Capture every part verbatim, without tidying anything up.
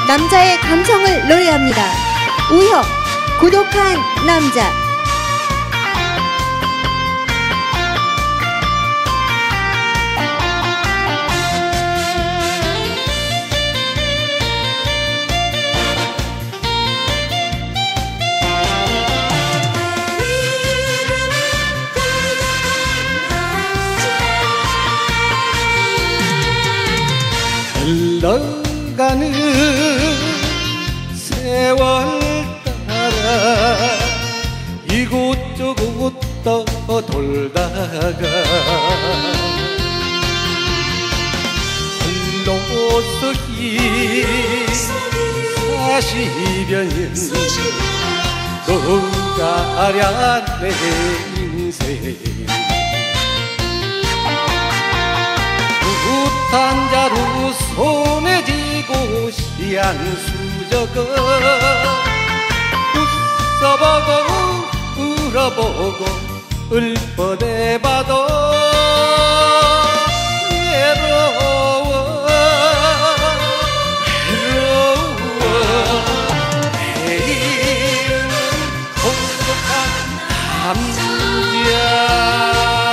남자의 감성을 노래합니다. 우혁, 고독한 남자. 흘러가는 세월 따라 이곳저곳 떠돌다가 홀로서기 사십여 년 너가랴 내 인생 부탄자루 손에 쥐고 시안수저거 웃어보고 울어보고 울뻔해봐도 외로워 외로워 내일은 고독한 남자.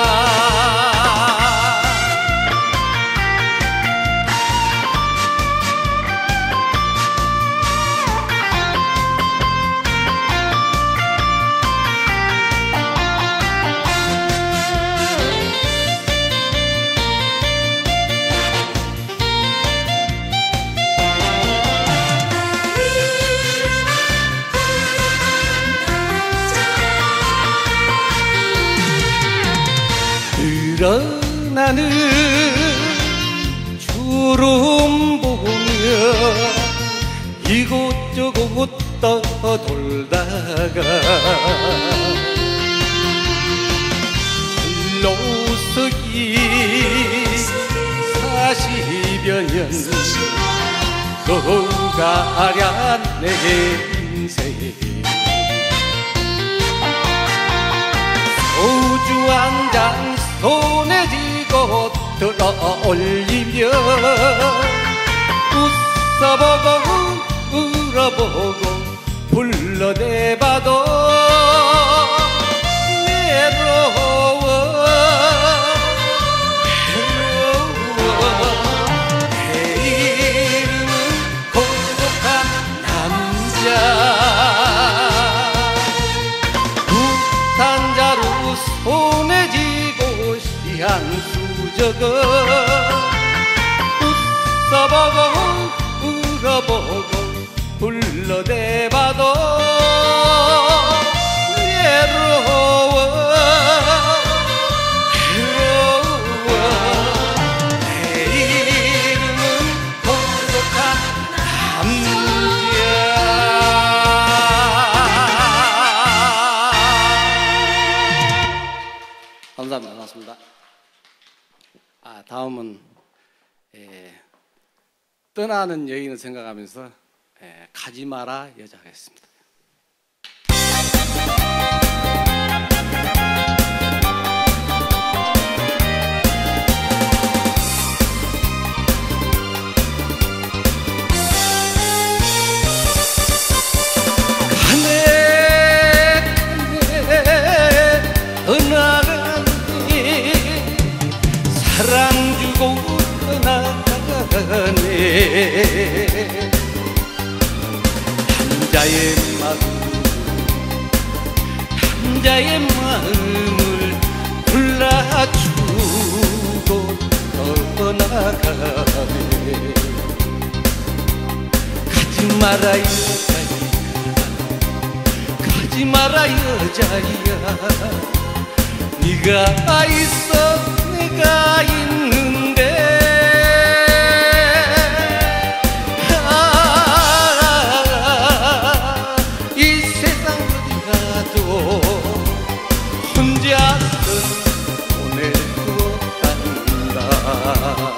나는 주름 보며 이곳저곳 떠돌다가 홀로서기 사십여 년 너가랴 내 인생 소주 한 잔 손에 쥐고 들어올리며 웃어보고 울어보고 불러대봐도 외로워 외로워 내일은 고독한 남자. 부탄자루 손에 쥐고 시한수저거 웃어보고 울어보고 불러대봐도 외로워 외로워 내일은 고독한 남자. 감사합니다. 고맙습니다. 아, 다음은 에, 떠나는 여인을 생각하면서 에, 가지마라 여자 하겠습니다. 사랑 주고 떠나가네 남자의 마음 남자의 마음을 골라주고 떠나가네 가지 마라 여자야 가지 마라 여자야 네가 있어 내가 있는데 아, 이 세상 어디 가도 혼자서 보낼 것 같다.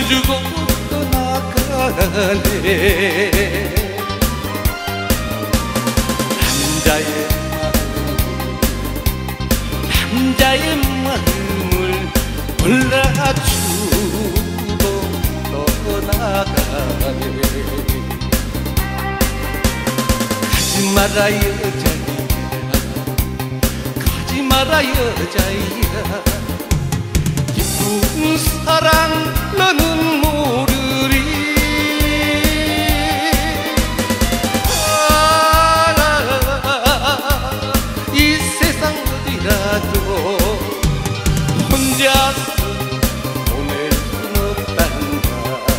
주고 떠나가네. 남자의 남자의 마음을 몰라주고 떠나가네. 가지 마라 여자야, 가지 마라 여자야. 기쁜 사랑 너는 모르리. 아, 이 세상 어디라도 혼자서 보낼 순 없단다.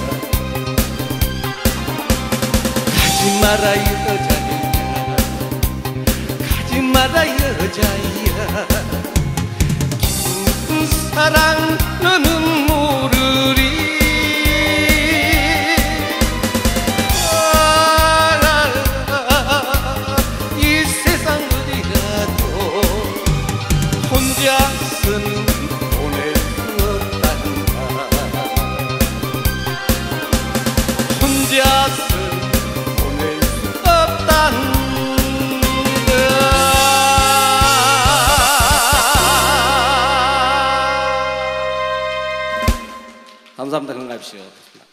가지 마라 여자야, 가지 마라 여자야. 기쁜 사랑 너는 모르리. 아, 이 세상 어디라도 혼자서는 보낼 수 없단다. 혼자서는 보낼 수 없단다. 감사합니다. 건강하십시오.